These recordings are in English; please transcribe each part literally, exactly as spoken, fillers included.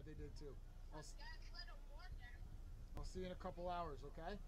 they did too. I'll, I'll see you in a couple hours, okay?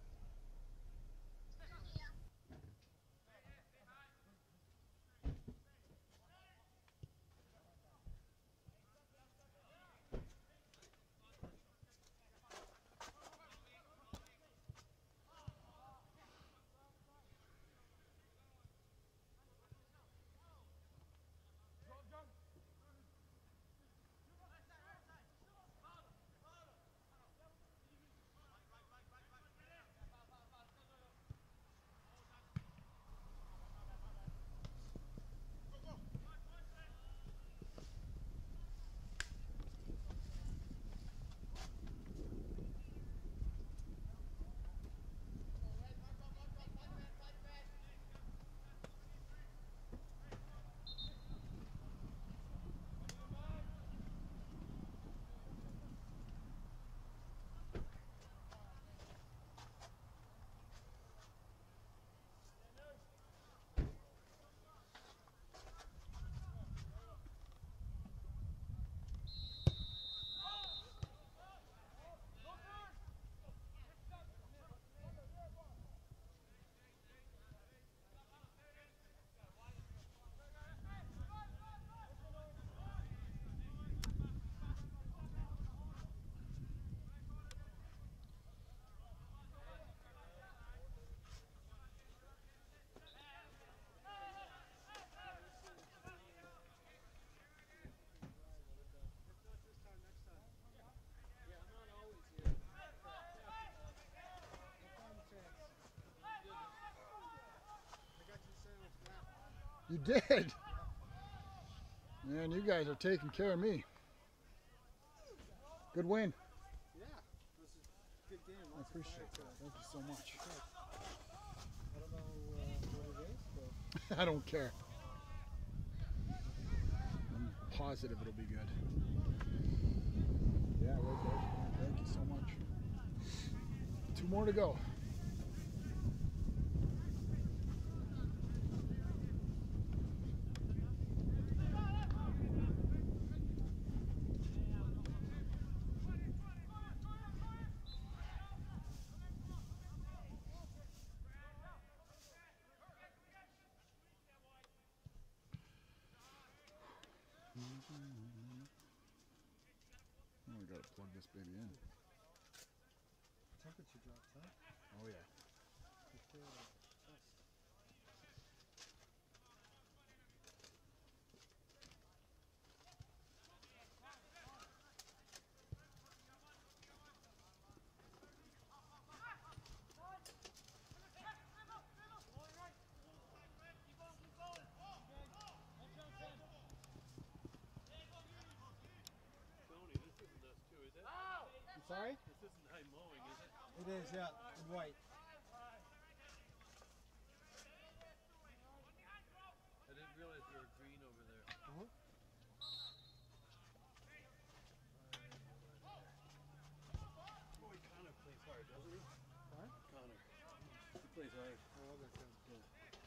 You did? Man, you guys are taking care of me. Good win. Yeah, it was a good game. I appreciate that. Thank you so much. I don't know uh, what it is, but... I don't care. I'm positive it'll be good. Yeah, right there. Thank you so much. Two more to go. Oh, we gotta plug this baby in. Temperature dropped, huh? Oh yeah. I'm sorry? This isn't high mowing, is it? It is, yeah, in white. I didn't realize there were green over there. Uh-huh. Boy, Connor plays hard, doesn't he? What? Connor. He plays hard. Oh, that's good. Yeah.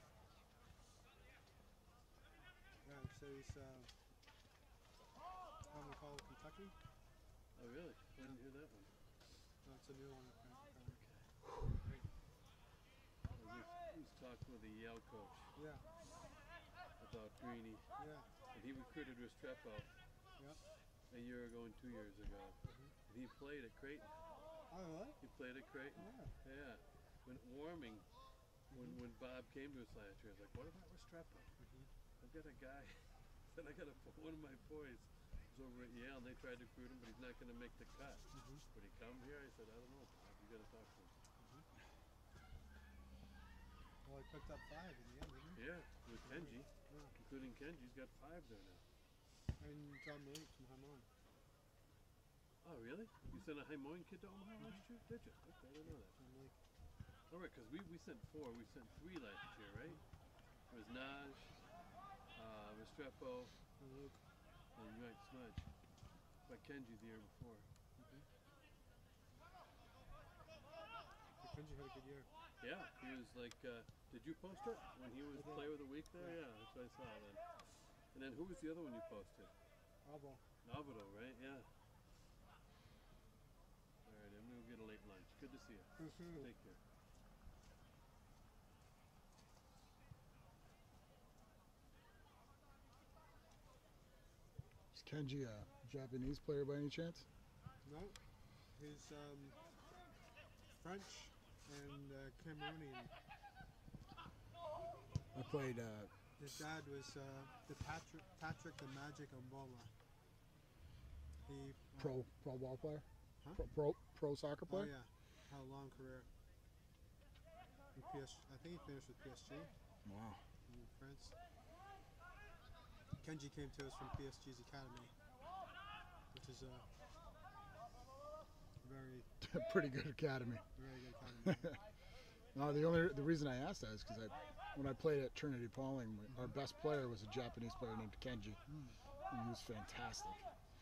Yeah, so he's, uh, how we call it, Kentucky? Oh, really? I didn't hear that one. No, it's a new one. Okay. He was talking with the Yale coach. Yeah. About Greeny. Yeah. And he recruited Restrepo. Yep. A year ago and two years ago. Mm-hmm. And he played at Creighton. Oh, really? He played at Creighton. Yeah. Yeah. When warming, when Mm-hmm. when Bob came to us last year, I was like, what about Restrepo? Mm-hmm. I've got a guy. Then I got a, one of my boys was over at Yale and they tried to recruit him, but he's not going to make the cut. Mm-hmm. Would he come here? I said, I don't know, Bob. You got to talk to him. Mm-hmm. Well, he picked up five in the end, didn't he? Yeah, with Kenji, Yeah. including Kenji, he's got five there now. And John Malik from Hamon. Oh, really? You sent a high mowing kid to Omaha last year? Did you? Okay, I didn't know that. John Malik. All right, because we, we sent four. We sent three last year, right? It was Naj, uh, Restrepo, And Luke. and you might Smudge. But Kenji the year before. Mm-hmm. Kenji had a good year. Yeah, he was like, uh, did you post it when he was I did. player of the week there? Yeah. Yeah, that's what I saw then. And then who was the other one you posted? Albo. Alvaro, right? Yeah. at lunch. Good to see you. You too. Take care. Is Kenji a Japanese player by any chance? No, he's um, French and uh, Cameroonian. I played. Uh, His dad was uh, the Patrick, Patrick the Magic Omboma. He uh, pro pro ball player. Huh? Pro, pro pro soccer Oh player. yeah, had a long career. In P S, I think he finished with P S G Wow. in France. Kenji came to us from P S G's academy, which is a very, Pretty good academy. very good academy. No, the only the reason I asked that is because I, when I played at Trinity Pauling, our best player was a Japanese player named Kenji, Mm. and he was fantastic.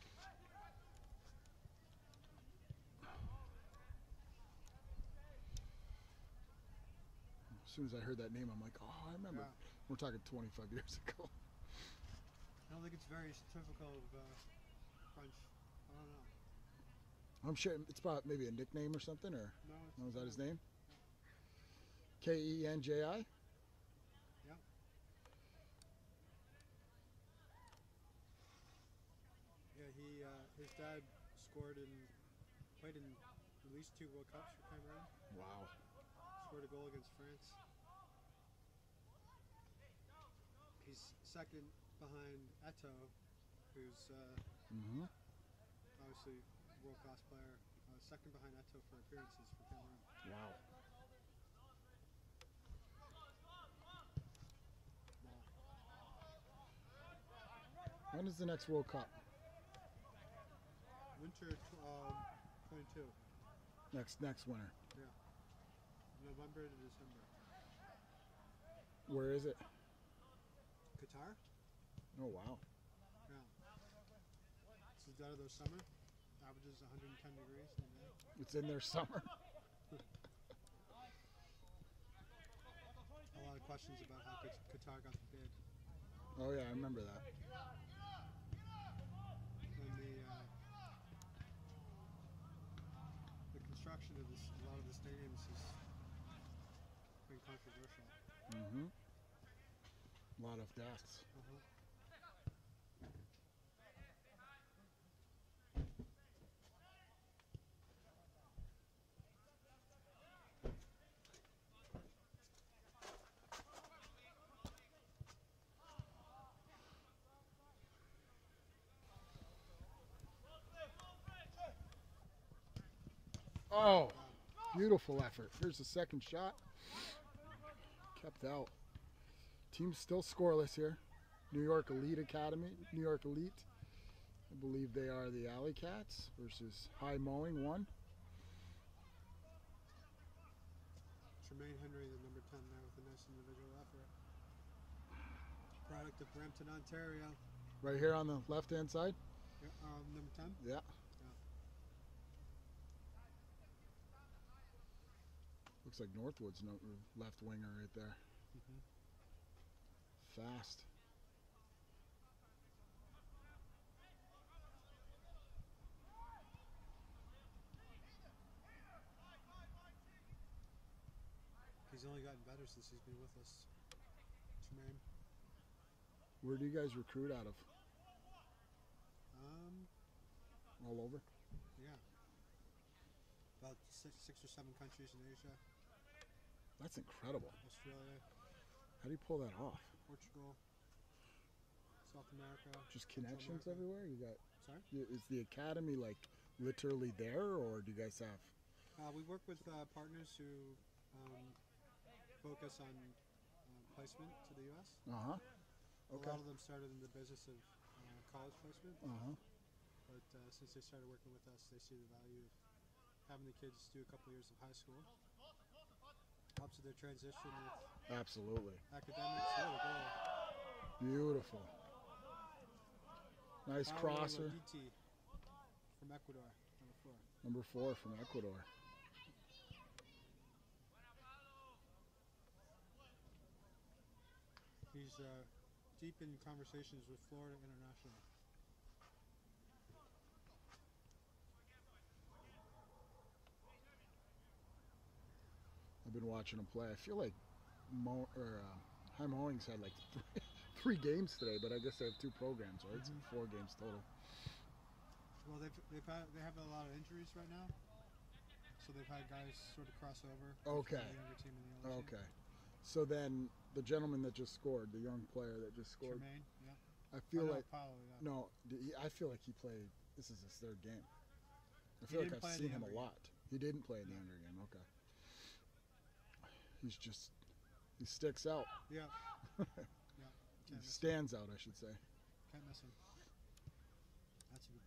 As soon as I heard that name, I'm like, oh, I remember. Yeah. We're talking twenty-five years ago. I don't think it's very typical of uh, French. I don't know. I'm sure it's about maybe a nickname or something, or No, it's was that his name? K E N J I? Yeah. Yeah, he uh, his dad scored in played in at least two World Cups for Cameroon. Wow. Scored a goal against France. He's second behind Eto, who's uh, Mm-hmm. obviously a world-class player. Uh, second behind Eto for appearances for Cameroon. Wow. Wow. When is the next World Cup? Winter tw- um, twenty-two. Next next winter. November to December. Where is it? Qatar? Oh wow. Yeah. This is out of their summer. Averages one hundred ten degrees in the day. It's in their summer. A lot of questions about how Qat- Qatar got the bid. Oh yeah, I remember that. And the uh, the construction of this, a lot of the stadiums has been controversial. Mm-hmm. A lot of deaths. Uh-huh. Oh, beautiful effort. Here's the second shot. Kept out. Team's still scoreless here. New York Elite Academy, New York Elite. I believe they are the Alley Cats versus High Mowing one. Tremaine Henry, the number ten there with a nice individual effort. Product of Brampton, Ontario. Right here on the left-hand side. Yeah, um, number ten. Yeah. Looks like Northwood's no, left winger right there. Mm-hmm. Fast. He's only gotten better since he's been with us. Tremaine. Where do you guys recruit out of? Um, All over? yeah. About six, six or seven countries in Asia. That's incredible. Australia, How do you pull that off? Portugal, South America. Just connections America. everywhere? You got? Sorry? Is the academy like literally there, or do you guys have? Uh, we work with uh, partners who um, focus on uh, placement to the U S. Uh huh. A Okay. lot of them started in the business of uh, college placement, Uh huh. but uh, since they started working with us, they see the value of having the kids do a couple years of high school. Helps with their transition with Absolutely. academics. What a goal. Beautiful. Nice Paolo crosser. Roditi from Ecuador, number four. Number four from Ecuador. He's uh, deep in conversations with Florida International. watching them play. I feel like Mo or uh, High Mowing's had like three, three games today, but I guess they have two programs, right? Mhm. So four games total. Well, they've, they've had, they have a lot of injuries right now, so they've had guys sort of cross over. Okay. From the younger team and the older Okay. So then the gentleman that just scored, the young player that just team. scored, Tremaine, yeah. I feel Oh, no, like Paolo, yeah. no, d- he, I feel like he played. This is his third game. I He feel like didn't I've play in seen the him a younger lot. He didn't play in the No. younger game. Okay. He's just he sticks out. Yeah. He Yeah. Can't miss him. stands out, I should say. Can't miss him. That's a good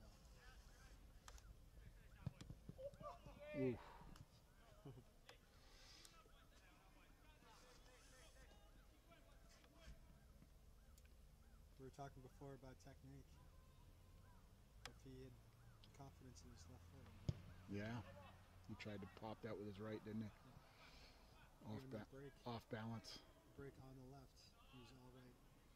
ball. Ooh. We were talking before about technique. If he had confidence in his left foot, you know? Yeah. He tried to pop that with his right, didn't he? Off, Even ba that break, off balance. break on the left, he was all right.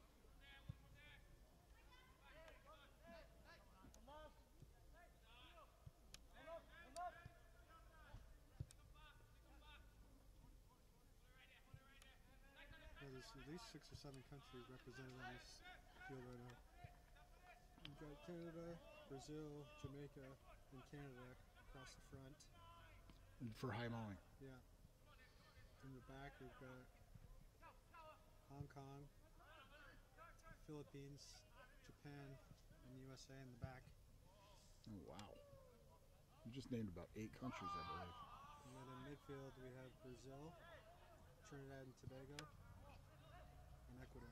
Well, there's at least six or seven countries represented on this field right now. We've got Canada, Brazil, Jamaica, and Canada across the front. For High Mowing. Yeah. In the back, we've got Hong Kong, Philippines, Japan, and U S A in the back. Oh, wow. You just named about eight countries, I believe. And then in midfield, we have Brazil, Trinidad and Tobago, and Ecuador.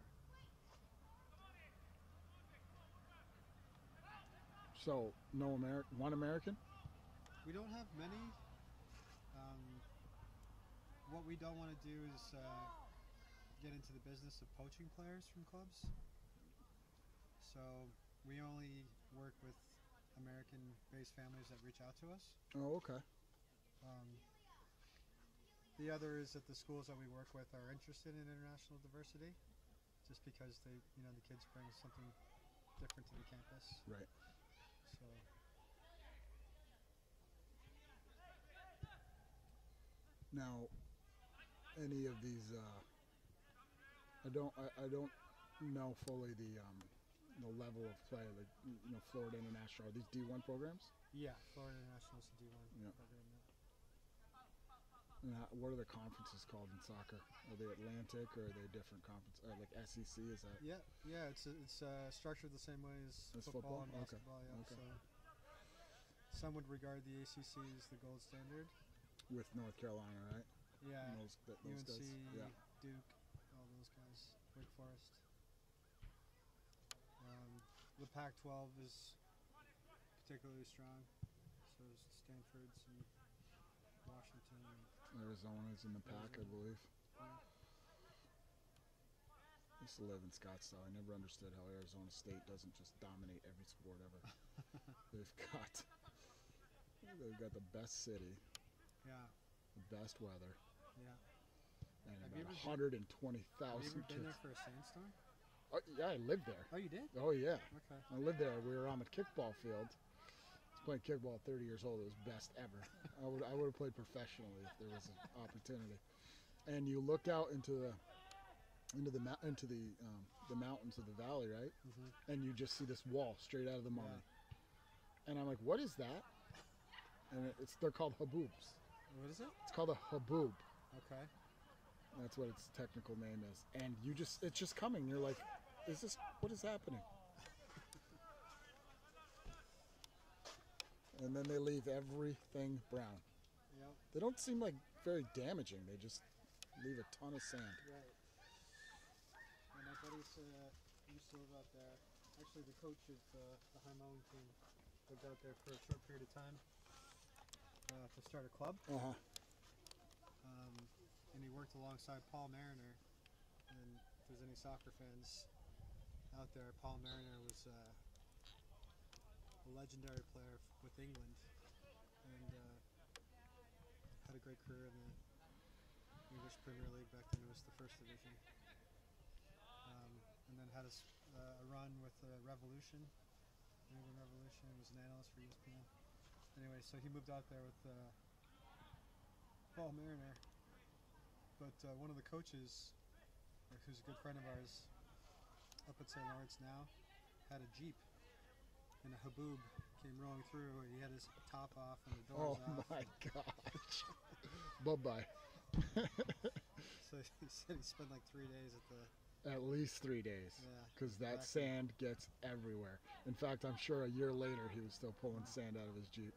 So, no Ameri- one American? We don't have many. Um, what we don't want to do is uh, get into the business of poaching players from clubs. So we only work with American-based families that reach out to us. Oh, okay. Um, the other is that the schools that we work with are interested in international diversity, just because they, you know, the kids bring something different to the campus. Right. So. Now, any of these, uh, I don't, I, I don't know fully the, um, the level of play, like you know, Florida International. Are these D one programs? Yeah, Florida International is a D one Yeah. program. Yeah. And how, what are the conferences called in soccer? Are they Atlantic or are they different conference? Uh, like S E C? Is that? Yeah, yeah. It's it's uh, structured the same way as, As football, football? and Okay, basketball. Yeah. okay. So some would regard the A C C as the gold standard. With North Carolina, right? Yeah. And those, th- those U N C, guys. Yeah. Duke, all those guys. Wake Forest. Um, the Pac twelve is particularly strong. So is Stanford's and Washington. And, Arizona's in the pack, I Arizona. believe. yeah. I used to live in Scottsdale. I never understood how Arizona State doesn't just dominate every sport ever. They've got, they've got the best city, Yeah. the best weather, Yeah. and Have you about ever one hundred twenty Have you thousand ever been kids. there for a sandstorm? Oh, yeah, I lived there. Oh, you did? Oh yeah, Okay. I lived there. We were on the kickball field. I was playing kickball at thirty years old. It was best ever. I would I would have played professionally if there was an opportunity. And you look out into the into the mou- into the um, the mountains of the valley, right? Mm-hmm. And you just see this wall straight out of the Mummy. And I'm like, what is that? And it- it's they're called haboobs. What is it? It's called a haboob. Okay. That's what its technical name is. And you just it's just coming. You're like, is this what is happening? And then they leave everything brown. Yep. They don't seem like very damaging. They just leave a ton of sand. Right. And my buddies uh, used to live out there. Actually, the coach of uh, the High Mowing team lived out there for a short period of time uh, to start a club. Uh-huh. Um, and he worked alongside Paul Mariner. And if there's any soccer fans out there, Paul Mariner was uh, a legendary player f- with England and uh, had a great career in the English Premier League. Back then it was the first division. Um, and then had a, s- uh, a run with the Revolution, the England Revolution. He was an analyst for E S P N. Anyway, so he moved out there with uh, Paul Mariner, but uh, one of the coaches, uh, who's a good friend of ours, up at Saint Lawrence now, had a Jeep, and a haboob came rolling through. And he had his top off and the doors Oh off. my gosh. Bye-bye. So he said he spent like three days at the. At least three days. Yeah. Because that exactly. sand gets everywhere. In fact, I'm sure a year later he was still pulling sand out of his Jeep.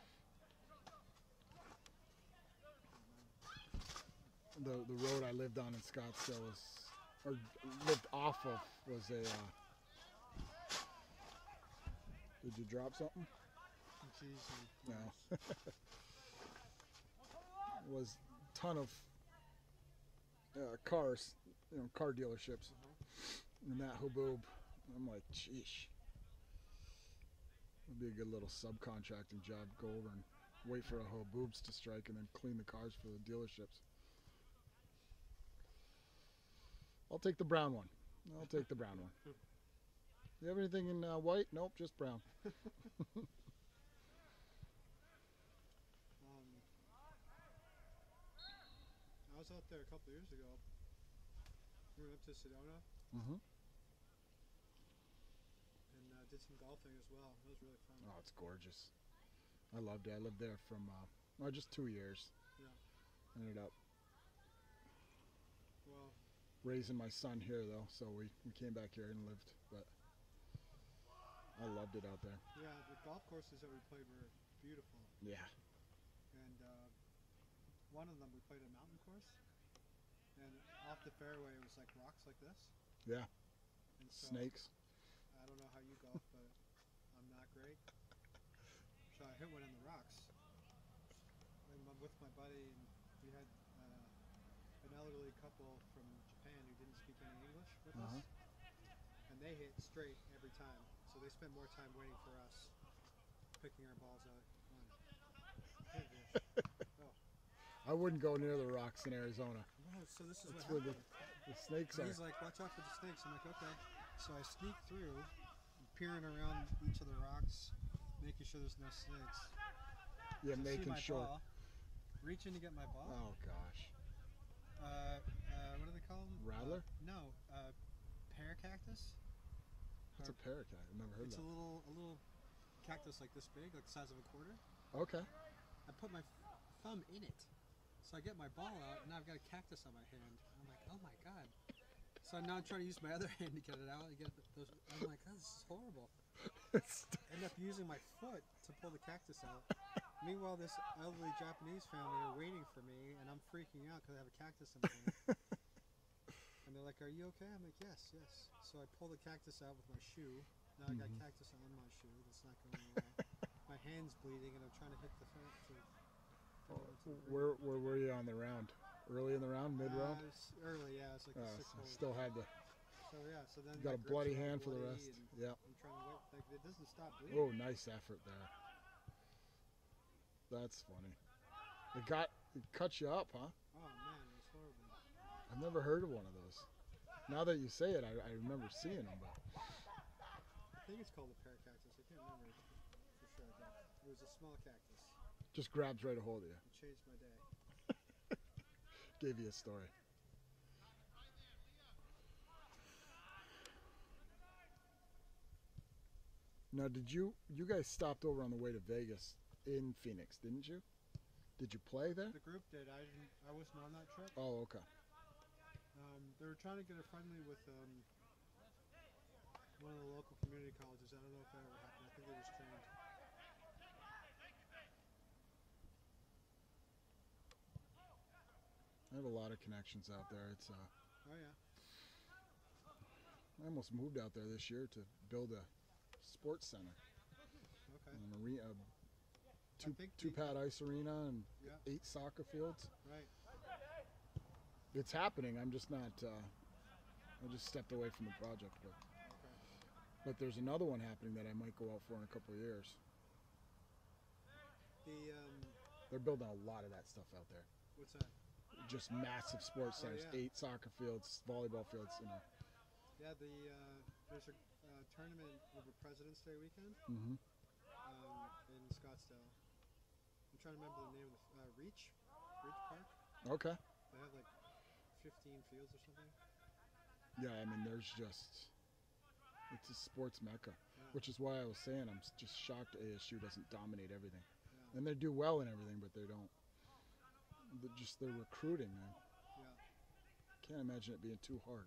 The the road I lived on in Scottsdale was, or lived off of, was a. Uh, did you drop something? And cheese and No. Was a ton of uh, cars, you know, car dealerships, uh-huh. and that haboob. I'm like, sheesh. It'd be a good little subcontracting job. Go over and wait for the haboobs to strike, and then clean the cars for the dealerships. I'll take the brown one. I'll take the brown one. You have anything in uh, white? Nope, just brown. um, I was out there a couple of years ago. We went up to Sedona Mm-hmm. and uh, did some golfing as well. It was really fun. Oh, it's gorgeous. I loved it. I lived there from uh, well, just two years. Yeah. Ended up Well, raising my son here though, so we, we came back here and lived. But I loved it out there. yeah, the golf courses that we played were beautiful. Yeah. And uh, one of them we played a mountain course, and off the fairway it was like rocks like this. Yeah. And so, Snakes. I don't know how you golf, but I'm not great. So I hit one in the rocks. And I'm with my buddy, and we had uh, an elderly couple from Japan who didn't speak any English with Uh-huh. us, and they hit straight every time. So they spent more time waiting for us, picking our balls out. One. Oh. I wouldn't go near the rocks in Arizona. Oh, so this is That's what where the, happened. the snakes And are. he's like, watch out for the snakes. I'm like, okay. So I sneak through, peering around each of the rocks, making sure there's no snakes. Yeah, So I see making my sure. ball, reaching to get my ball. Oh gosh. Uh, uh, what do they call them? Rattler? Uh, no, uh, pear cactus. What's a parakeet? I've never heard It's that. a little, a little cactus like this big, like the size of a quarter. Okay. I put my f- thumb in it, so I get my ball out, and now I've got a cactus on my hand. I'm like, oh my god. So now I'm trying to use my other hand to get it out. And get those. I'm like, oh, this is horrible. End up using my foot to pull the cactus out. Meanwhile, this elderly Japanese family are waiting for me, and I'm freaking out because I have a cactus in my hand. And they're like, are you okay? I'm like, yes, yes. So I pull the cactus out with my shoe. Now I got Mhm. cactus on my shoe. That's not going well. My hand's bleeding, and I'm trying to hit the front to, to go into the green. Where where were you on the round? Early in the round, mid round? Uh, it was early, yeah. It's like Oh, the sixth so hole. still had the So yeah, so then got my a grips bloody are all hand for the bloody, rest. and Yeah. I'm trying to wait. Like, it doesn't stop bleeding. Oh, nice effort there. That's funny. It got it cut you up, huh? Oh man, it was horrible. I've never heard of one of those. Now that you say it, I, I remember seeing them, but I think it's called a pear cactus. I can't remember for sure, but it was a small cactus. just grabs right a hold of you. It changed my day. Gave you a story. Now, did you you guys stopped over on the way to Vegas in Phoenix, didn't you? Did you play there? The group did. I didn't. I wasn't on that trip. Oh, okay. Um, they were trying to get a friendly with um, one of the local community colleges. I don't know if that ever happened. I think they just trained. I have a lot of connections out there. It's uh, Oh yeah. I almost moved out there this year to build a sports center, Okay. an arena, two think two the- pad ice arena, and Yeah. eight soccer fields. Right. It's happening. I'm just not. Uh, I just stepped away from the project, but Okay. but there's another one happening that I might go out for in a couple of years. The um, They're building a lot of that stuff out there. what's that? Just massive sports Oh, centers, yeah. eight soccer fields, volleyball fields. You know. Yeah. The uh, there's a uh, tournament over President's Day weekend Mm-hmm. um, in Scottsdale. I'm trying to remember the name of the uh, Reach, Reach Park. Okay. They have like fifteen fields or something. Yeah, I mean, there's just, it's a sports mecca, Yeah. which is why I was saying I'm just shocked A S U doesn't dominate everything. Yeah. And they do well in everything, but they don't. They're just their recruiting, man. Yeah. Can't imagine it being too hard.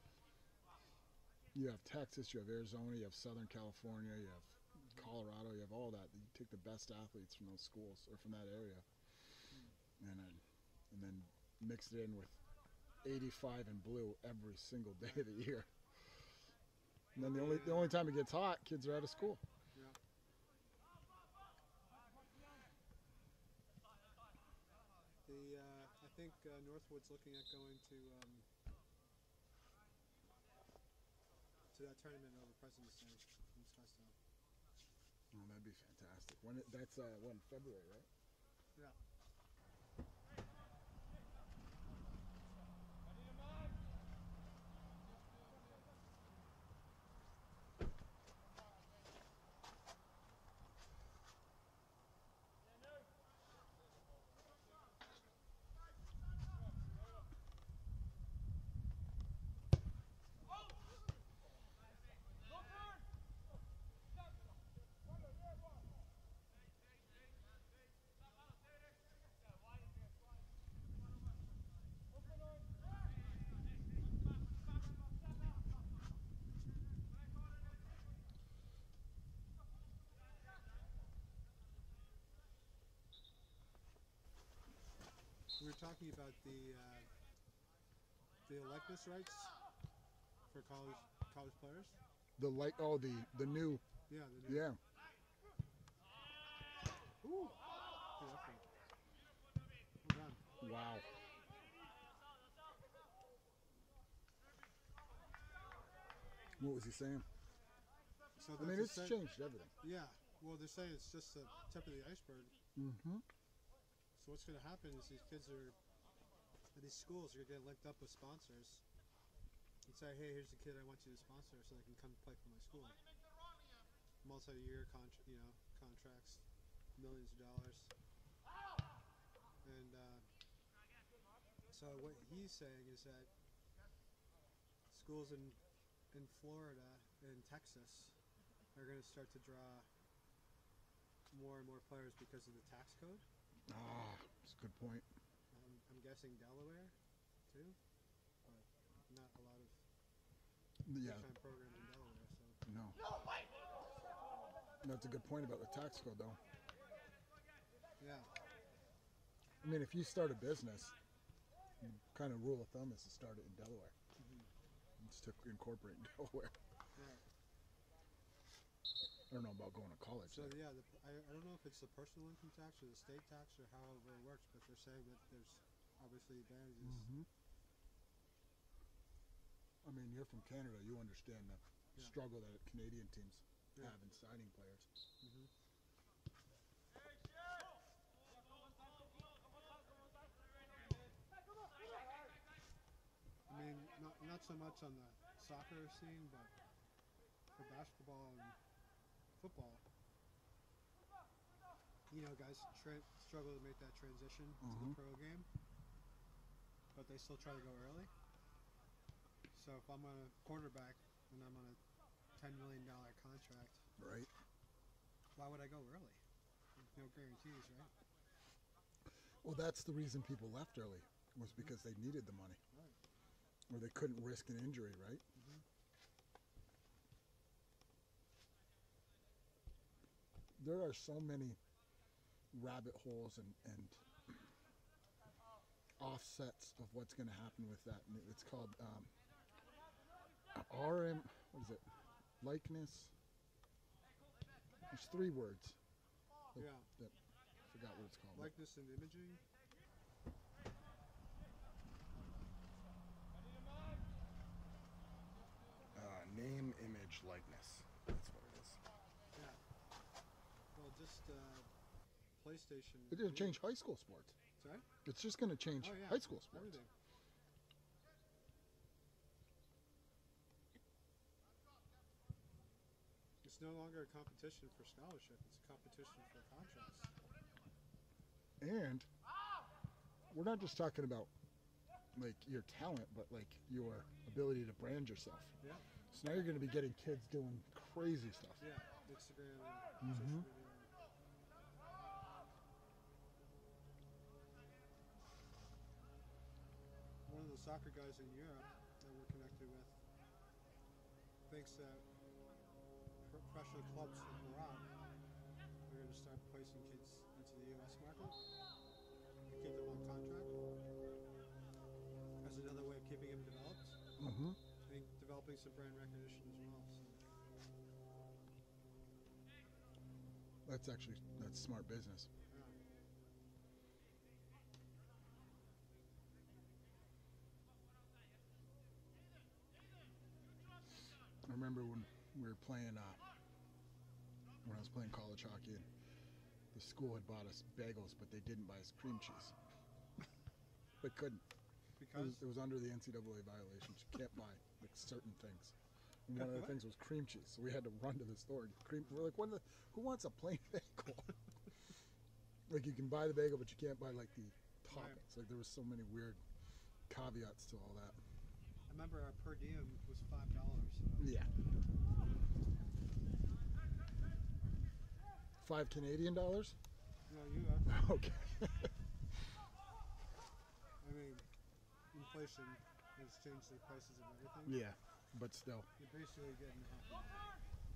You have Texas, you have Arizona, you have Southern California, you have Mm-hmm. Colorado, you have all that. You take the best athletes from those schools or from that area, Mm. and then, and then mix it in with eighty-five and blue every single day of the year. And then the only the only time it gets hot, kids are out of school. Yeah. The uh, I think uh, Northwood's looking at going to um, to that tournament over President's Day in Scottsdale. Oh, that'd be fantastic. When it, that's uh, what, in February, right? Yeah. We were talking about the uh, the likeness rights for college college players. The light, oh, the the new, Yeah. The new, yeah. Ooh. Good effort. Well done. Wow. What was he saying? So I mean, that's it's a sen- changed everything. Yeah. Well, they're saying it's just the tip of the iceberg. Mm-hmm. So what's going to happen is these kids are at these schools are going to get linked up with sponsors and say, hey, here's the kid I want you to sponsor so they can come play for my school. Multi-year contra- you know, contracts, millions of dollars. And uh, so what he's saying is that schools in in Florida and Texas are going to start to draw more and more players because of the tax code. Ah, that's a good point. Um, I'm guessing Delaware too, but not a lot of Yeah, big-time programs in Delaware. So no. That's a good point about the tax code, though. yeah, I mean, if you start a business, kind of rule of thumb is to start it in Delaware. mm-hmm. Just to incorporate in Delaware. Right. I don't know about going to college. So there. yeah, the, I, I don't know if it's the personal income tax or the state tax or however it works, but they're saying that there's obviously advantages. Mm-hmm. I mean, you're from Canada. You understand the Yeah. struggle that Canadian teams Yeah. have in signing players. Mm-hmm. I mean, not not so much on the soccer scene, but for basketball and football, you know, guys tra- struggle to make that transition to Mhm. the pro game, but they still try to go early. So if I'm a quarterback and I'm on a ten million dollar contract, Right. why would I go early? There's no guarantees, right? Well, that's the reason people left early, was because they needed the money. Right. Or they couldn't risk an injury, right? Mm-hmm. There are so many rabbit holes and, and offsets of what's going to happen with that. And it's called um, R M, what is it? Likeness. There's three words. That, Yeah. That, I forgot what it's called. Likeness and imaging. Uh, name, image, likeness. That's what it is. Yeah. Well, just uh, PlayStation. It's going to change high school sports. Sorry? It's just going to change Oh, yeah. high school sports. Everything. It's no longer a competition for scholarship. It's a competition for contracts. And we're not just talking about like your talent, but like your ability to brand yourself. Yeah. So now you're going to be getting kids doing crazy stuff. Yeah. Instagram Mhm. and social media. One of the soccer guys in Europe that we're connected with thinks that pro- professional clubs abroad are going to start placing kids into the U S market and keep them on contract as another way of keeping them developed. Mhm. I think developing some brand recognition as well. So. That's actually that's smart business. Yeah. I remember when we were playing, uh, when I was playing college hockey, and the school had bought us bagels, but they didn't buy us cream cheese. They couldn't. It Because was, it was under the N C double A violations. You can't buy like certain things. And one of the What? things was cream cheese, so we had to run to the store and get cream. We're like, what? The, who wants a plain bagel? Like you can buy the bagel, but you can't buy like the toppings. Like there was so many weird caveats to all that. I remember our per diem was five dollars. So Yeah. Five Canadian dollars? No, you are. Okay. I mean, inflation has changed the prices of everything. Yeah, but still. You're basically getting half of that.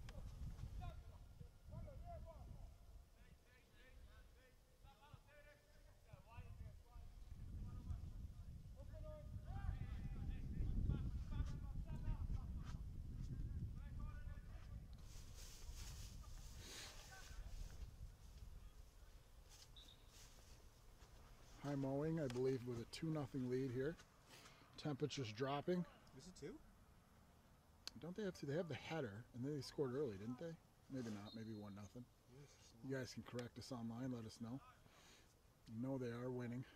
High Mowing, I believe, with a two nothing lead here. Temperatures dropping. Is it two? Don't they have to? They have the header, and then they scored early, didn't they? Maybe not. Maybe one nothing. Yes. You guys can correct us online. Let us know. No, they are winning.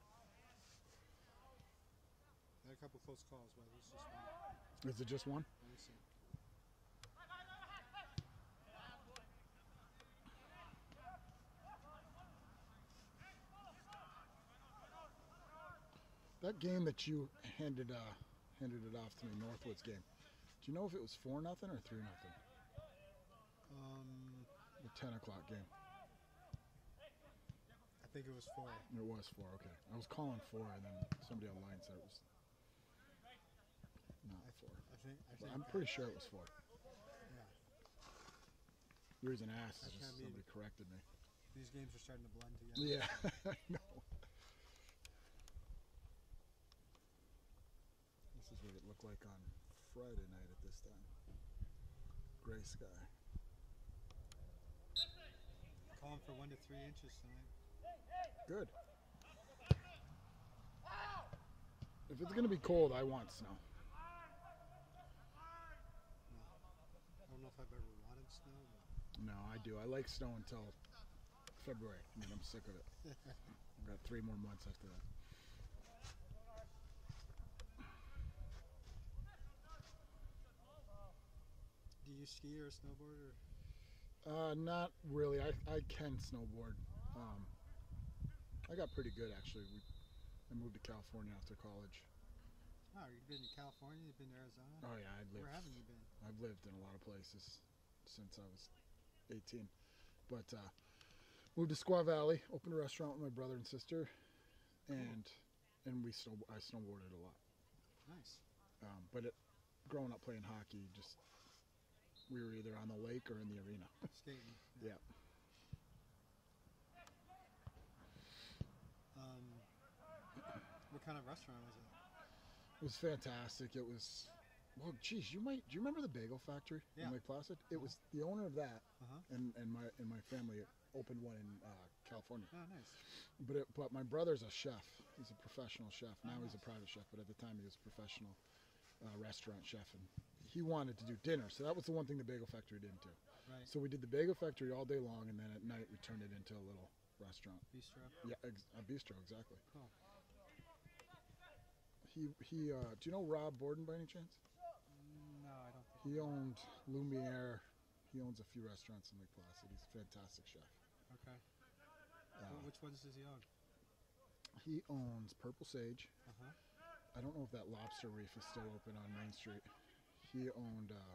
Had a couple close calls, but it's just one. Is it just one? I think so. That game that you handed uh, handed it off to me, Northwood's game. Do you know if it was four nothing or three nothing? Um, The ten o'clock game. I think it was four. It was four. Okay, I was calling four, and then somebody online said it was not I, four. I think. I But think. I'm pretty sure it was four. Yeah. The reason I asked is I just can't be- somebody corrected me. These games are starting to blend together. Yeah, I know. This is what it looked like on Friday night at this time. Gray sky. Calling for one to three inches tonight. Good. If it's gonna be cold, I want snow. I don't know if I've ever wanted snow, but No, I do. I like snow until February, and then I'm sick of it. I've got three more months after that. do you ski or snowboard or? Uh, not really. I, I can snowboard. Um, I got pretty good actually. We, I moved to California after college. Oh, you've been to California. You've been to Arizona. Oh yeah, I lived. Where haven't you been? I've lived in a lot of places since I was eighteen. But uh, moved to Squaw Valley, opened a restaurant with my brother and sister, and and we snow I snowboarded a lot. Nice. Um, but it, growing up playing hockey, just we were either on the lake or in the arena. Skating. Yeah. Um, what kind of restaurant was it? It was fantastic. It was, well, geez, you might. Do you remember the Bagel Factory Yeah. in Lake Placid? It was the owner of that, Uh-huh. and, and my and my family opened one in uh, California. Oh, nice. But it, but my brother's a chef. He's a professional chef. Now Oh, he's a nice. private chef, but at the time he was a professional uh, restaurant chef, and he wanted to do dinner. So that was the one thing the Bagel Factory didn't do. Right. So we did the Bagel Factory all day long, and then at night we turned it into a little restaurant. Bistro. Yeah, ex- a bistro, exactly. Cool. He he. Uh, do you know Rob Borden by any chance? No, I don't think. He owned Lumiere. He owns a few restaurants in Lake Placid. He's a fantastic chef. Okay. Uh, Wh- Which ones does he own? he owns Purple Sage, Uh huh. I don't know if that lobster reef is still open on Main Street. He owned uh,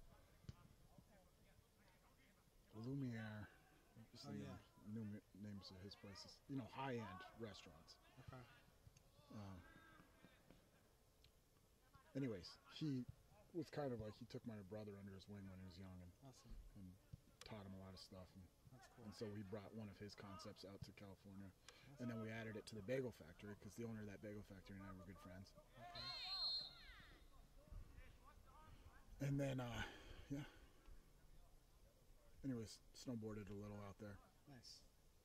Lumiere. What was the Oh, name? yeah. New names of his places. You know, high-end restaurants. Okay. Um, anyways, he was kind of like he took my brother under his wing when he was young and, Awesome. and taught him a lot of stuff. And, That's cool. and so he brought one of his concepts out to California. And then we added it to the bagel factory because the owner of that bagel factory and I were good friends. Okay. And then, uh, yeah. Anyways, snowboarded a little out there. Nice.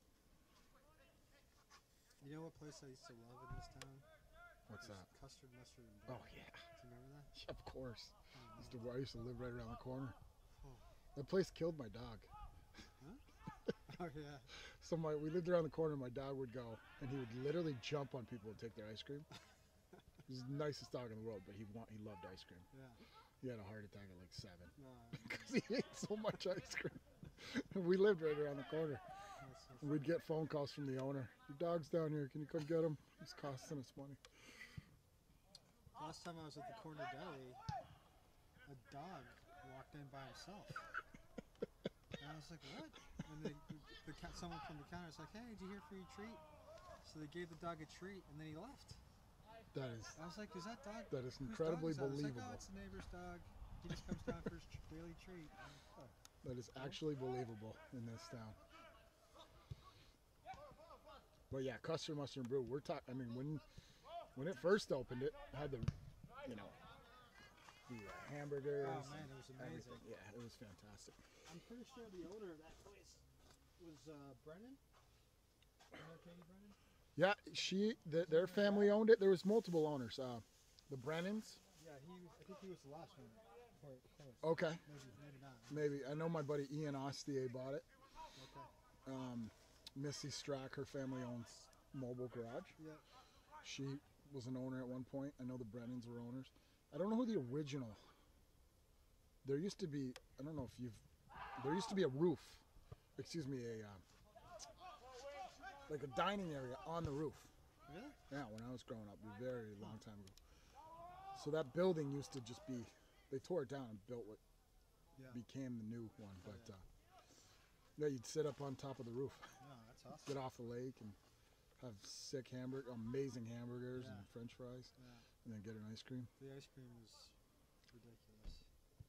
You know what place I used to love in this town? What's It was that? Custard, Mustard, and Bread. Oh, yeah. Do you remember that? Of course. Oh, I used, man. to, I used to live right around the corner. Oh. That place killed my dog. Oh, yeah. So my, we lived around the corner. My dog would go, and he would literally jump on people and take their ice cream. He was the nicest dog in the world, but he want, he loved ice cream. Yeah. He had a heart attack at like seven No, because he ate so much ice cream. We lived right around the corner. that's so And we'd get phone calls from the owner. Your dog's down here. Can you come get him? He's costing us money. Last time I was at the corner deli, a dog walked in by himself. And I was like, what? And they, the, the, someone from the counter was like, hey, did you hear for your treat? So they gave the dog a treat, and then he left. That is I was like, is that dog? that is whose incredibly dog is that? I was like, believable. oh, it's the neighbor's dog. He just comes down for his tr- daily treat. I'm like, oh. That is actually believable in this town. But yeah, Custard Mustard and Brew. We're talking. I mean, when when it first opened, it had the, you know, the uh, hamburgers. Oh man, it was and amazing. everything. Yeah, it was fantastic. I'm pretty sure the owner of that place was uh, Brennan. You know Katie Brennan? Yeah, she, the, their family owned it. There was multiple owners. Uh, the Brennans. Yeah, he. I think he was the last owner. Or, close. Okay, Maybe, maybe not. maybe I know my buddy Ian Ostier bought it. Okay. Um, Missy Strack, her family owns Mobile Garage. Yeah. She was an owner at one point. I know the Brennans were owners. I don't know who the original. There used to be. I don't know if you've. There used to be a roof. Excuse me, a uh, like a dining area on the roof. Really? Yeah, when I was growing up, a very long time ago. So that building used to just be. They tore it down and built what Yeah. became the new one. Oh, But yeah. uh, yeah, you'd sit up on top of the roof, No, that's awesome. get off the lake, and have sick hamburger, amazing hamburgers Yeah. and French fries, Yeah. and then get an ice cream. The ice cream was ridiculous.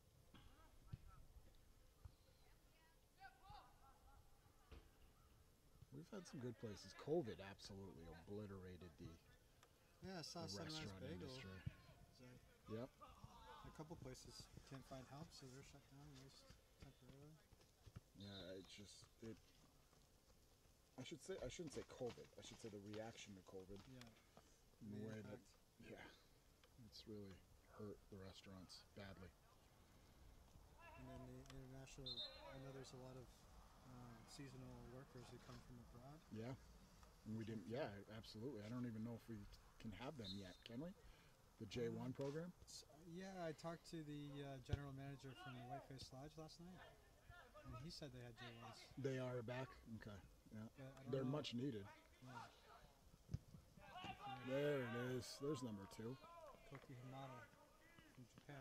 We've had some good places. COVID absolutely obliterated the, Yeah, I saw the Sunrise restaurant Bagel. industry. It's like Yep. a couple places can't find help, so they're shut down at least temporarily. Yeah, it's just it. I should say I shouldn't say COVID. I should say the reaction to COVID Yeah. in the The way that impact. yeah, it's really hurt the restaurants badly. And then the international, I know there's a lot of um, seasonal workers who come from abroad. Yeah, and we didn't. Yeah, absolutely. I don't even know if we can have them yet. Can we? The J one program. S- yeah, I talked to the uh, general manager from the Whiteface Lodge last night, and he said they had J ones. They are back. Okay. Yeah. But I don't They're know. much needed. Yeah. There it is. There's number two. Koki Hinata from Japan.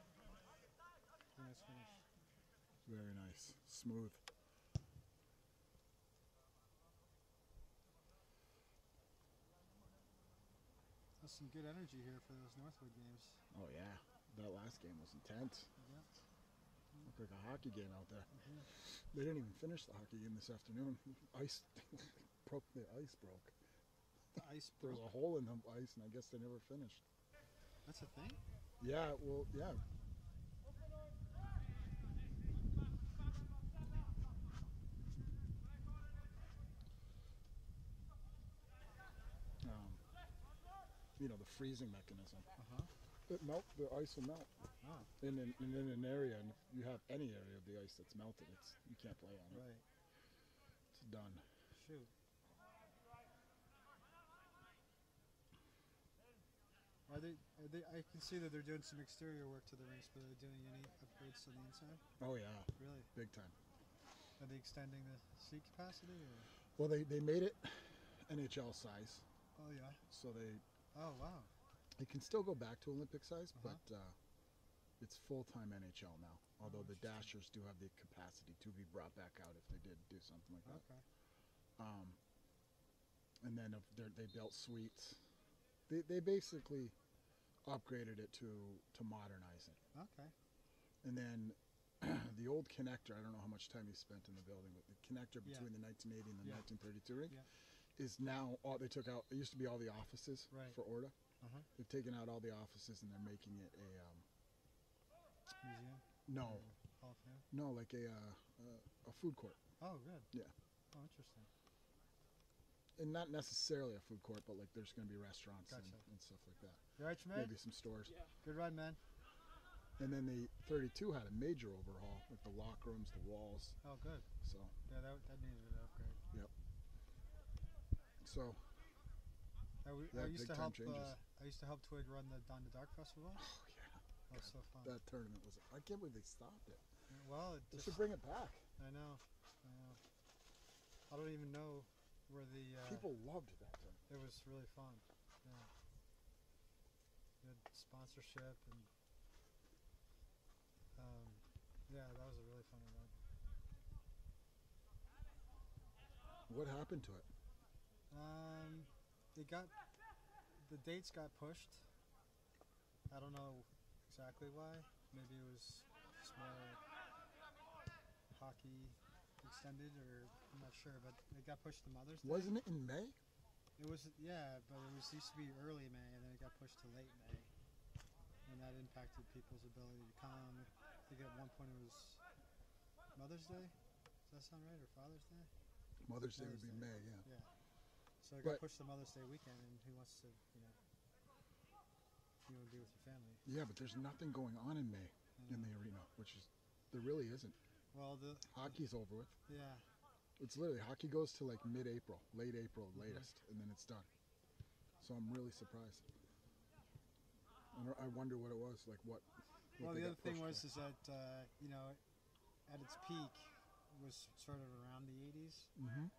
Nice finish. Very nice. Smooth. That's some good energy here for those Northwood games. Oh yeah. That last game was intense. Yeah. Looked like a hockey game out there. Mhm. They didn't even finish the hockey game this afternoon. Ice broke. The ice broke. The ice There was broke. a hole in the ice, and I guess they never finished. That's a thing? Yeah. Well. Yeah. Um, you know the freezing mechanism. Uh-huh. It melt. The ice will melt. Oh, In an, in an area, and if you have any area of the ice that's melted, it's you can't play on it. right. It's done. Shoot. Are they, are they, I can see that they're doing some exterior work to the rinks, but are they doing any upgrades to the inside? Oh yeah, Really? big time. Are they extending the seat capacity? Or? Well, they they made it N H L size, Oh, yeah. so they Oh, wow. It can still go back to Olympic size, Uh-huh. but uh, it's full-time N H L now. Although the interesting. Dashers do have the capacity to be brought back out if they did do something like that. Okay. Um, and then if they're- they built suites. They they basically upgraded it to to modernize it. Okay. And then the old connector, I don't know how much time you spent in the building, but the connector Yeah. between the nineteen eighty and the Yeah. nineteen thirty-two rink Yeah. is now all they took out. It used to be all the offices Right. for Orta. Uh-huh. They've taken out all the offices and they're making it a um, Museum. no, Or Hall of Fame. no, like a uh, a, a food court, Oh, good. Yeah. Oh, interesting. and not necessarily a food court, but like there's going to be restaurants and, Gotcha. and stuff like that. You all right, Jermaine? Maybe some stores. Yeah. Good ride, man. And then the thirty-two had a major overhaul, like the locker rooms, the walls. Oh, good. So, Yeah, that, that needed an upgrade. so I, we, Yeah, I used big to time help. changes. Uh, I used to help Twig run the Dawn to Dark Festival. oh yeah, That was so fun. that tournament was. I can't believe they stopped it. Well, it They just, should bring it back. I know. I know. I don't even know where the. Uh, People loved that tournament. It was really fun. Yeah. Good sponsorship and. Um, yeah, that was a really fun event. What happened to it? Um, it got the dates got pushed. I don't know exactly why. Maybe it was small hockey extended, or I'm not sure. But it got pushed to Mother's Day. Wasn't it in May? It was, yeah, but it was used to be early May, and then it got pushed to late May, and that impacted people's ability to come. I think at one point it was Mother's Day. Does that sound right, or Father's Day? Mother's Day would Mother's be Day. May, yeah. Yeah. So it But- got pushed to Mother's Day weekend, and who wants to, you know, you want to be with your family? Yeah, but there's nothing going on in May I in know. the arena, which is there really isn't. Well, the Hockey's over with. yeah, It's literally hockey goes to like mid-April, late April Mm-hmm. latest, and then it's done. So I'm really surprised. I, don't, I wonder what it was like. What? what well, they the got other thing pushed was to. is that uh, you know, at its peak was sort of around the eighties Mhm.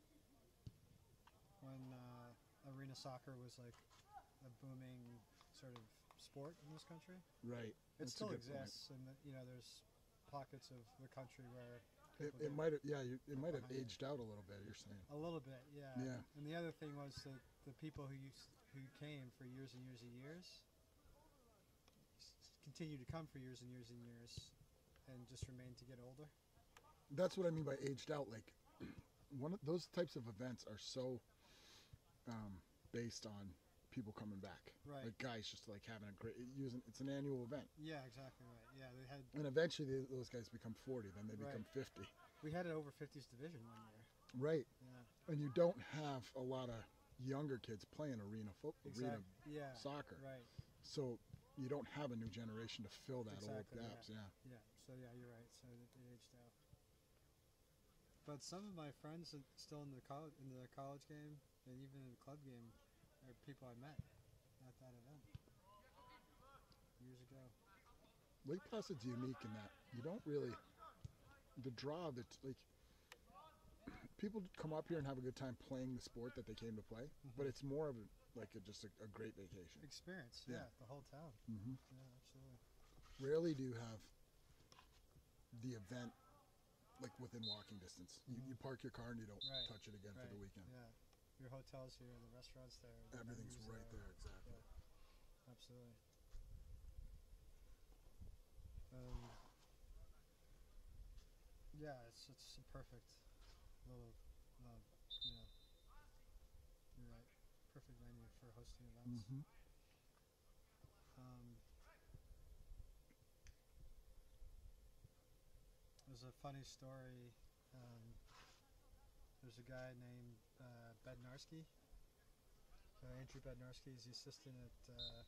when uh, arena soccer was like a booming sort of sport in this country. Right. It That's a still good point. exists, and you know, there's pockets of the country where It, people it get might have, yeah, you, it might have behind it. aged out a little bit. You're saying. a little bit, yeah. Yeah. And the other thing was that the people who used who came for years and years and years s- continue to come for years and years and years, and just remain to get older. That's what I mean by aged out. Like, one of those types of events are so um, based on people coming back. Right. Like guys just like having a great using. It's an annual event, Yeah, exactly right. Yeah, they had and eventually they, those guys become forty. Then they Right. become fifty. we had an over fifties division one year. Right. Yeah, And you don't have a lot of younger kids playing arena football, arena exactly. Yeah, soccer. right. So you don't have a new generation to fill that Exactly, old gaps. Yeah. Yeah, so yeah, you're right. So it, it aged out. But some of my friends are still in the college in the college game, and even in the club game, are people I met at that event years ago. Lake Placid's unique in that you don't really the draw that like people come up here and have a good time playing the sport that they came to play, but it's more of a, like a, just a, a great vacation. Experience, Yeah. yeah, the whole town. Mm-hmm. Yeah, absolutely. Rarely do you have the event like within walking distance. You, you park your car and you don't Right, touch it again for right, the weekend. Yeah, your hotel's here, the restaurant's there, the Everything's menu's right there, exactly. Yeah, absolutely. Um, yeah, it's it's a perfect little, uh, you know, you're right, perfect venue for hosting events. Mm-hmm. Um, there's a funny story. Um, there's a guy named uh, Bednarski. Uh, Andrew Bednarski is the assistant at uh,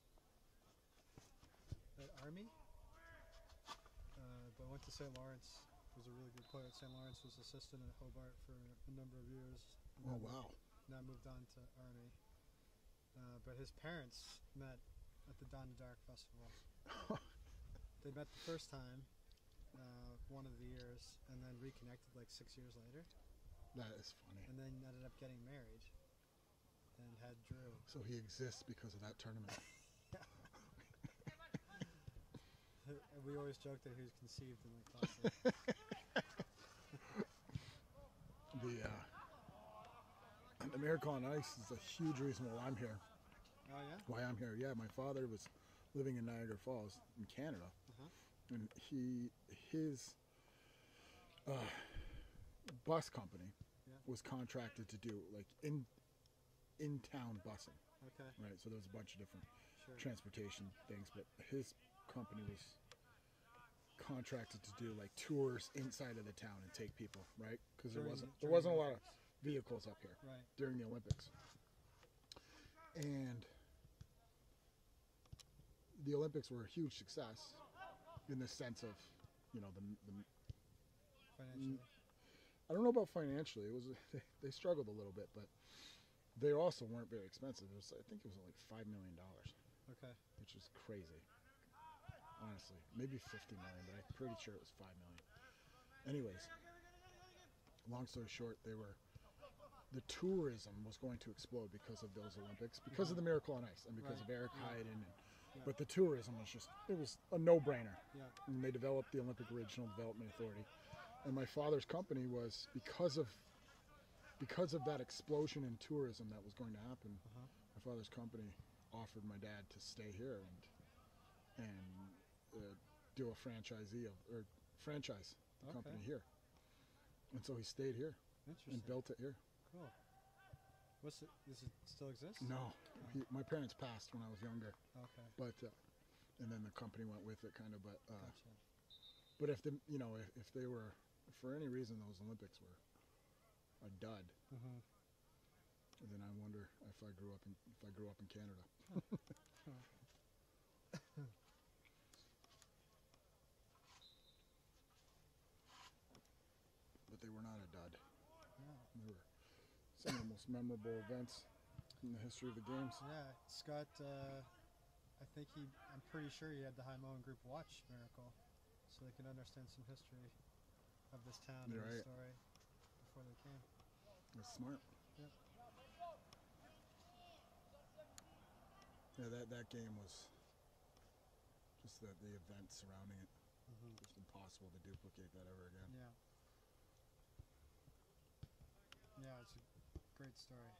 at Army, uh, but went to Saint Lawrence. Was a really good player at Saint Lawrence. Was assistant at Hobart for a number of years. and Oh then wow. Now moved on to Army. Uh, but his parents met at the Dawn to Dark Festival. They met the first time, uh, one of the years, and then reconnected like six years later, That is funny. and then ended up getting married. and had Drew. So he exists because of that tournament. And we always joke that he was conceived in Lake Placid. The uh, the Miracle on Ice is a huge reason why I'm here. Oh yeah. Why I'm here? Yeah, my father was living in Niagara Falls in Canada, Uh-huh. and he his uh, bus company Yeah. was contracted to do like in in town busing. Okay. Right. So there was a bunch of different Sure. transportation things, but his company was contracted to do like tours inside of the town and take people, right? Because there During- wasn't there during wasn't a the lot of vehicles up here Right. during the Olympics, and the Olympics were a huge success in the sense of, you know, the, the Financially. I don't know about financially. It was they, they struggled a little bit, but they also weren't very expensive. It was I think it was like five million dollars, Okay. which is crazy. Honestly, maybe fifty million, but I'm pretty sure it was five million. Anyways, long story short, they were the tourism was going to explode because of those Olympics, because of the Miracle on Ice, and because Right. of Eric Yeah. Heiden. And, Yeah. But the tourism was just it was a no-brainer. Yeah. And they developed the Olympic Regional Development Authority, and my father's company was because of because of that explosion in tourism that was going to happen. Uh-huh. My father's company offered my dad to stay here and and uh, do a franchisee of, or franchise the Okay. company here, and so he stayed here Interesting. and built it here. Cool. What's it? Does it still exist? No, he, my parents passed when I was younger, Okay. but uh, and then the company went with it, kind of. But uh, Gotcha. but if the you know if, if they were if for any reason those Olympics were a dud, Mm-hmm. then I wonder if I grew up in if I grew up in Canada. But they were not a dud. Yeah. They were some of the most memorable events in the history of the games. Yeah. Scott. Uh, I think he. I'm pretty sure he had the High Mowing group watch Miracle, so they can understand some history of this town You're and right. the story before they came. That's smart. Yep. Yeah, that, that game was just the, the events surrounding it. Mm-hmm. Just impossible to duplicate that ever again. Yeah. Yeah, it's a great story.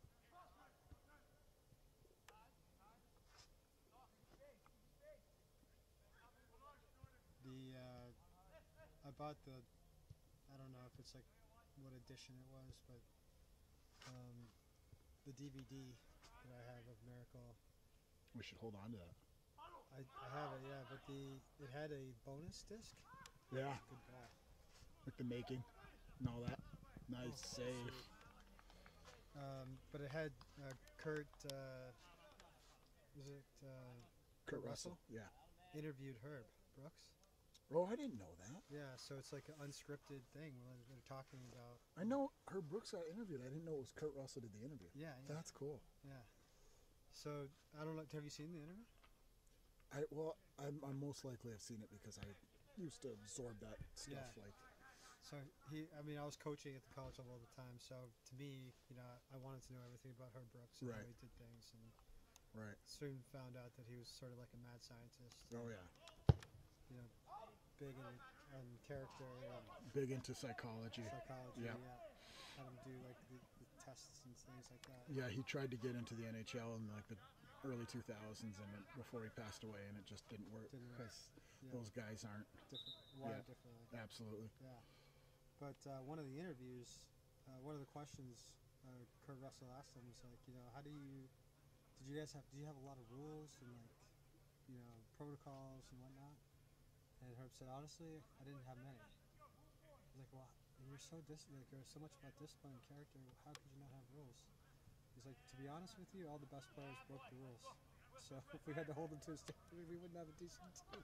The uh, I bought the I don't know if it's like what edition it was, but um, the D V D that I have of Miracle. We should hold on to that. I, I have it, yeah, but the it had a bonus disc. Yeah, Good call. with the making and all that. Nice Oh, save. sweet. Um, but it had uh, Kurt. Uh, was it uh, Kurt Kurt Russell. Russell? Yeah. interviewed Herb Brooks? Oh, I didn't know that. Yeah, so it's like an unscripted thing where they're talking about. I know Herb Brooks got interviewed. I didn't know it was Kurt Russell did the interview. Yeah, yeah, That's cool. yeah. So I don't know. Have you seen the interview? I well, I'm, I most likely have seen it because I used to absorb that stuff. Yeah. Like, So he, I mean, I was coaching at the college level at the time. So to me, you know, I wanted to know everything about Herb Brooks and Right. how he did things, and right? soon found out that he was sort of like a mad scientist. Oh yeah, You know, big in on character and big into psychology. psychology. Yeah. Yeah. Had him do like the, the tests and things like that. Yeah, he tried to get into the N H L in like the early two thousands, and it, before he passed away, and it just didn't work Didn't work. because Yeah. those guys aren't Different, wired Yeah. differently. absolutely. Yeah. But uh, one of the interviews, uh, one of the questions uh, Kurt Russell asked him was like, you know, how do you, did you guys have, do you have a lot of rules and like, you know, protocols and whatnot? And Herb said, honestly, I didn't have many. He's like, well, you're so dis- like, there's so much about discipline and character. How could you not have rules? He's like, to be honest with you, all the best players broke the rules. So if we had to hold them to a standard, we wouldn't have a decent team.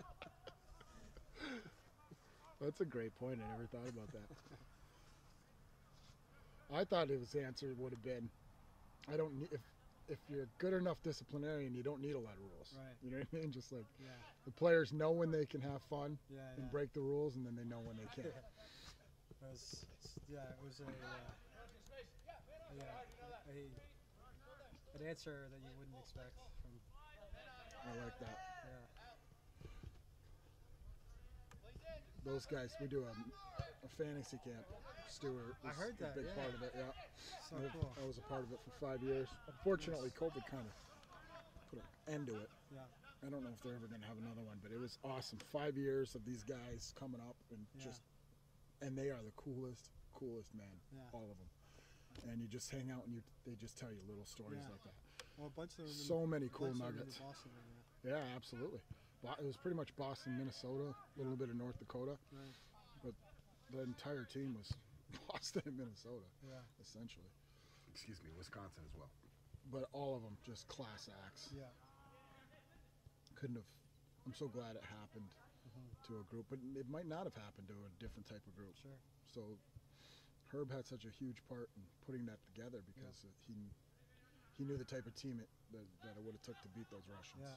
That's a great point. I never thought about that. I thought his answer would have been, I don't need if if you're a good enough disciplinarian, you don't need a lot of rules. Right. You know what I mean? Just like Yeah, the players know when they can have fun yeah, yeah. and break the rules, and then they know when they can't. It was, yeah, it was a, uh, yeah, a an answer that you wouldn't expect from. I like that. Yeah. Those guys, we do a, a fantasy camp. Stuart I was heard that, a big yeah. part of it. Yeah, So I, cool. I was a part of it for five years. Unfortunately, COVID kind of put an end to it. Yeah. I don't know if they're ever going to have another one, but it was awesome. Five years of these guys coming up and Yeah. just, and they are the coolest, coolest men, Yeah. all of them. And you just hang out and you, they just tell you little stories Yeah. like that. Well, a bunch of them. in- So many a cool bunch of them in the nuggets. Boston area. Yeah, absolutely. Bo- It was pretty much Boston, Minnesota, a little bit of North Dakota. Right. The entire team was Boston and Minnesota, Yeah. essentially. Excuse me, Wisconsin as well. But all of them just class acts. Yeah. Couldn't have. I'm so glad it happened Mhm. to a group, but it might not have happened to a different type of group. Sure. So Herb had such a huge part in putting that together because it, he he knew the type of team it, that, that it would have took to beat those Russians. Yeah.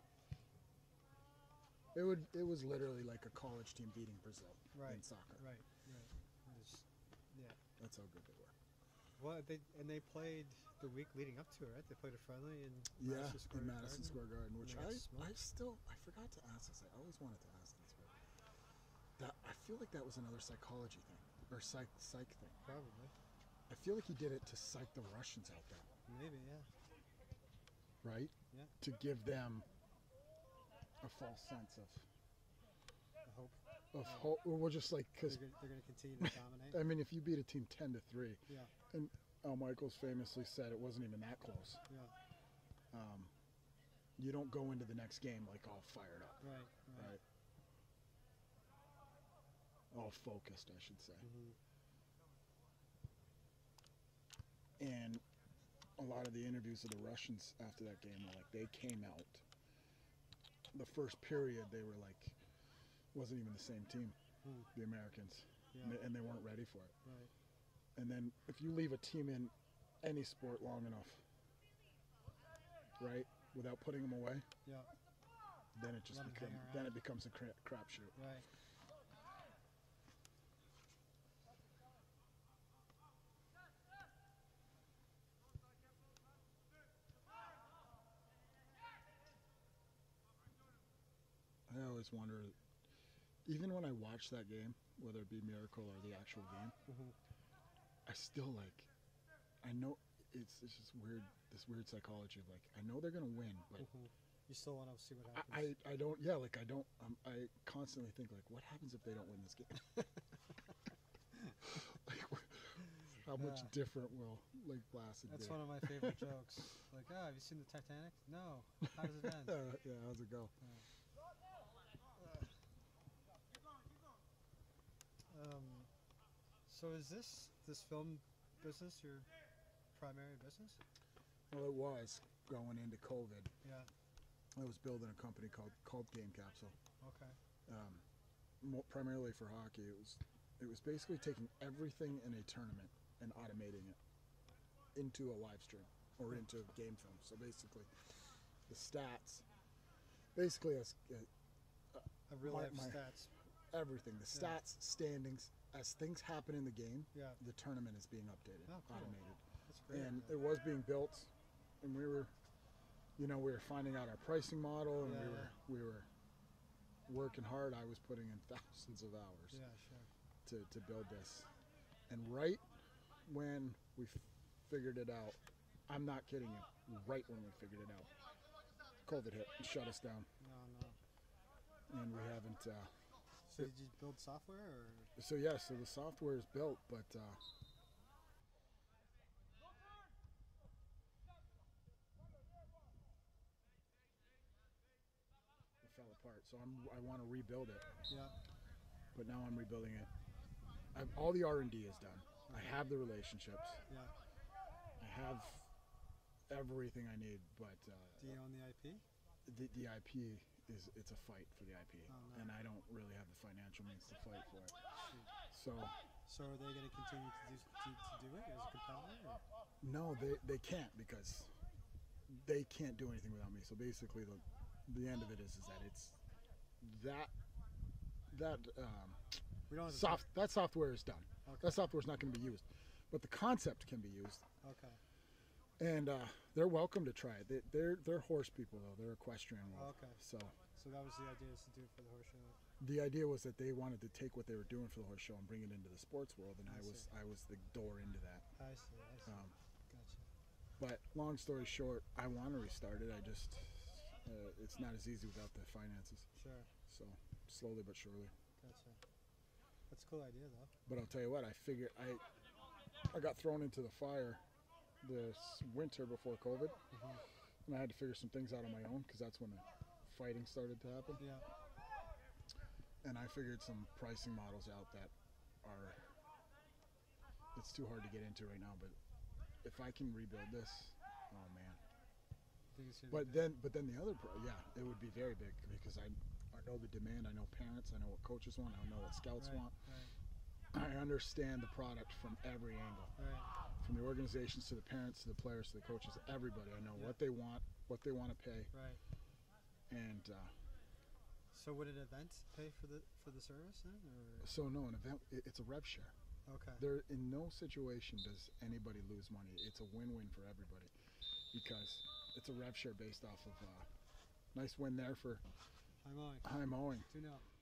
It would. It was literally like a college team beating Brazil Right. in soccer. Right. Right. It was- yeah. That's how good they were. Well, they and they played the week leading up to it, right? They played a friendly in Yeah, Madison Square in Madison Garden. Square Garden, which they got I, smoked. I still, I forgot to ask this. I always wanted to ask this, but that I feel like that was another psychology thing or psych psych thing. Probably. I feel like he did it to psych the Russians out there, Maybe. Yeah. right? Yeah. To give them a false sense of I hope of hope. Well, just like they're because gonna, they're going to continue to dominate. I mean, if you beat a team ten to three, Yeah. and Al Michaels famously said it wasn't even that close. Yeah. Um, you don't go into the next game like all fired up, Right. Right. right? All focused, I should say. Mhm. And a lot of the interviews of the Russians after that game were like they came out. The first period, they were like, wasn't even the same team, Hmm. the Americans, Yeah. and, they, and they weren't ready for it. Right. And then if you leave a team in any sport long enough, right, without putting them away, Yeah. then it just Let 'em becomes hang then around. it becomes a cra- crapshoot. Right. I always wonder, even when I watch that game, whether it be Miracle or the actual game, Mhm. I still like, I know it's it's just weird, this weird psychology of like, I know they're gonna win, but Mhm. You still want to see what I, happens. I, I don't, yeah, like I don't, um, I constantly think like, what happens if they don't win this game? Like, how much Yeah. different will Lake Placid That's be? one of my favorite jokes. Like, oh, have you seen the Titanic? No. How does it end? Uh, yeah, how's it go? Um, so is this this film business your primary business? Well, it was going into COVID. Yeah. I was building a company called called Game Capsule. Okay. Um, mo- primarily for hockey. It was it was basically taking everything in a tournament and automating it into a live stream or into game film. So basically, the stats, basically as uh, A real My- life my- stats. everything, the Yeah. stats, standings, as things happen in the game, Yeah. the tournament is being updated, Oh, cool. automated, That's great. and yeah. it was being built, and we were, you know, we were finding out our pricing model, and Yeah, we were we were working hard. I was putting in thousands of hours Yeah, sure. to, to build this. And right when we f- figured it out, I'm not kidding you, right when we figured it out, COVID hit and shut us down. No, no. And we haven't, uh, So did you build software or? so yeah, so the software is built, but uh, it fell apart. So I'm, I want to rebuild it, Yeah. but now I'm rebuilding it. I've, all the R and D is done. I have the relationships. Yeah. I have everything I need, but uh, Do you own the I P? the, the I P is it's a fight for the I P, Oh, no. and I don't really have the financial means to fight for it. Shoot. So So are they going to continue to do, to, to do it as a competitor? Or? no, they they can't because they can't do anything without me. So basically, the the end of it is is that it's that that um, We don't have to- soft that software is done. Okay. That software is not going to be used, but the concept can be used. Okay. And uh, they're welcome to try it. They, they're they're horse people though. They're equestrian Oh, world. okay. So So that was the idea, is to do it for the horse show. the idea was that they wanted to take what they were doing for the horse show and bring it into the sports world, and I, I was see. I was the door into that. I see. I see. Um, Gotcha. but long story short, I want to restart it. I just uh, it's not as easy without the finances. Sure. So slowly but surely. Gotcha. That's a cool idea, though. But I'll tell you what, I figured I I got thrown into the fire this winter before COVID, Mm-hmm. and I had to figure some things out on my own because that's when the fighting started to happen. Yeah. And I figured some pricing models out that are it's too hard to get into right now. But if I can rebuild this, oh man. Think it's gonna But be big? then, but then the other, pro, yeah, it would be very big because I I know the demand. I know parents. I know what coaches want. I know what scouts Right, want. right, I understand the product from every angle. right. From the organizations to the parents to the players to the coaches, everybody. I know Yeah. what they want, what they want to pay, Right. and uh, So would an event pay for the for the service then, or so no, an event it, it's a rev share. okay? There, in no situation does anybody lose money. It's a win-win for everybody because it's a rev share based off of uh, nice win there for I'm mowing. high mowing. Two nil.